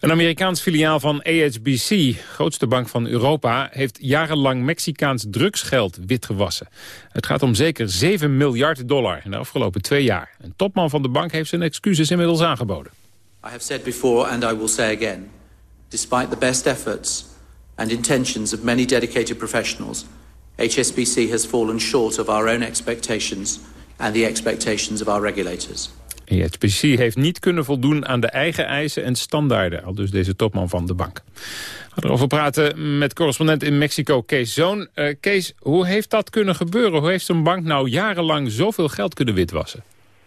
Een Amerikaans filiaal van HSBC, grootste bank van Europa, heeft jarenlang Mexicaans drugsgeld witgewassen. Het gaat om zeker $7 miljard in de afgelopen 2 jaar. Een topman van de bank heeft zijn excuses inmiddels aangeboden. I have said before and I will say again, despite the best efforts and intentions of many dedicated professionals, HSBC has fallen short of our own expectations and the expectations of our regulators. HSBC heeft niet kunnen voldoen aan de eigen eisen en standaarden, al dus deze topman van de bank. We gaan erover praten met correspondent in Mexico, Kees Zoon. Kees, hoe heeft dat kunnen gebeuren? Hoe heeft zo'n bank nou jarenlang zoveel geld kunnen witwassen?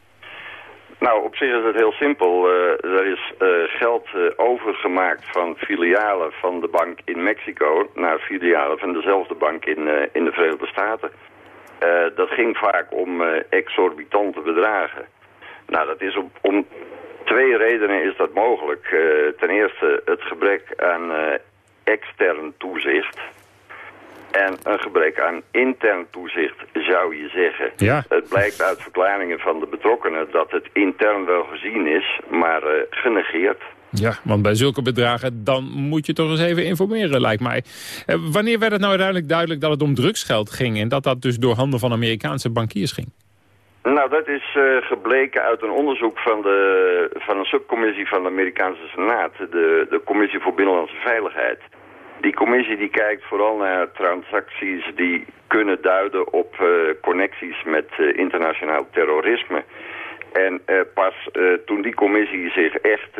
Nou, op zich is het heel simpel. Er is geld overgemaakt van filialen van de bank in Mexico naar filialen van dezelfde bank in de Verenigde Staten. Dat ging vaak om exorbitante bedragen. Nou, dat is om 2 redenen is dat mogelijk. Ten eerste het gebrek aan extern toezicht. En een gebrek aan intern toezicht, zou je zeggen. Ja. Het blijkt uit verklaringen van de betrokkenen dat het intern wel gezien is, maar genegeerd. Ja, want bij zulke bedragen dan moet je toch eens even informeren, lijkt mij. Wanneer werd het nou uiteindelijk duidelijk dat het om drugsgeld ging en dat dat dus door handen van Amerikaanse bankiers ging? Nou, dat is gebleken uit een onderzoek van een subcommissie van de Amerikaanse Senaat, de Commissie voor Binnenlandse Veiligheid. Die commissie die kijkt vooral naar transacties die kunnen duiden op connecties met internationaal terrorisme. En pas toen die commissie zich echt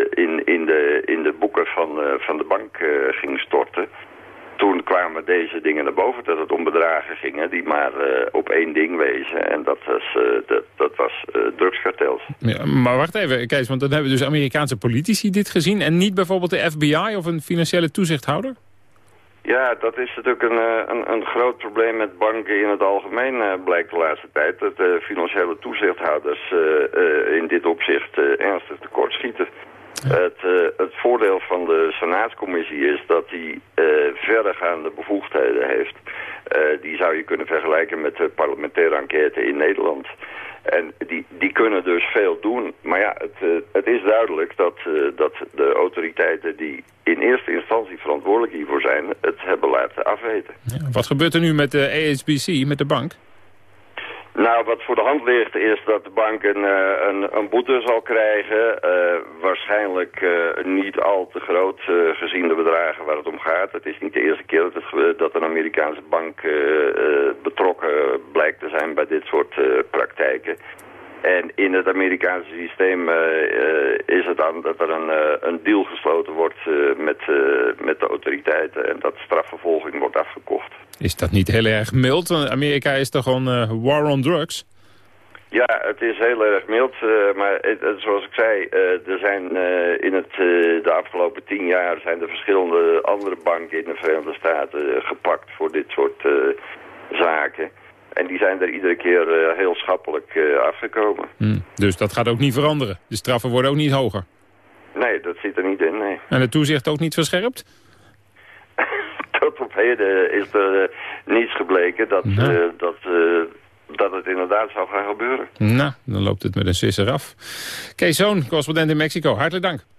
in de boeken van de bank ging storten, toen kwamen deze dingen naar boven, dat het om bedragen ging die maar op 1 ding wezen. En dat was drugskartels. Ja, maar wacht even, Kees, want dan hebben dus Amerikaanse politici dit gezien en niet bijvoorbeeld de FBI of een financiële toezichthouder? Ja, dat is natuurlijk een groot probleem met banken in het algemeen, blijkt de laatste tijd. Dat financiële toezichthouders in dit opzicht ernstig tekortschieten. Het voordeel van de Senaatscommissie is dat die verregaande bevoegdheden heeft. Die zou je kunnen vergelijken met de parlementaire enquête in Nederland. En die kunnen dus veel doen. Maar ja, het is duidelijk dat de autoriteiten die in eerste instantie verantwoordelijk hiervoor zijn, het hebben laten afweten. Ja, wat gebeurt er nu met de HSBC, met de bank? Nou, wat voor de hand ligt is dat de bank een boete zal krijgen. Waarschijnlijk niet al te groot gezien de bedragen waar het om gaat. Het is niet de eerste keer dat een Amerikaanse bank betrokken blijkt te zijn bij dit soort praktijken. En in het Amerikaanse systeem is het dan dat er een deal gesloten wordt met de autoriteiten en dat strafvervolging wordt afgekocht. Is dat niet heel erg mild? Amerika is toch gewoon war on drugs? Ja, het is heel erg mild, maar zoals ik zei, er zijn de afgelopen 10 jaar zijn er verschillende andere banken in de Verenigde Staten gepakt voor dit soort zaken. En die zijn er iedere keer heel schappelijk afgekomen. Dus dat gaat ook niet veranderen? De straffen worden ook niet hoger? Nee, dat zit er niet in, nee. En het toezicht ook niet verscherpt? Tot op heden is er niets gebleken dat het inderdaad zou gaan gebeuren. Nou, dan loopt het met een sisser af. Kees Zoon, correspondent in Mexico. Hartelijk dank.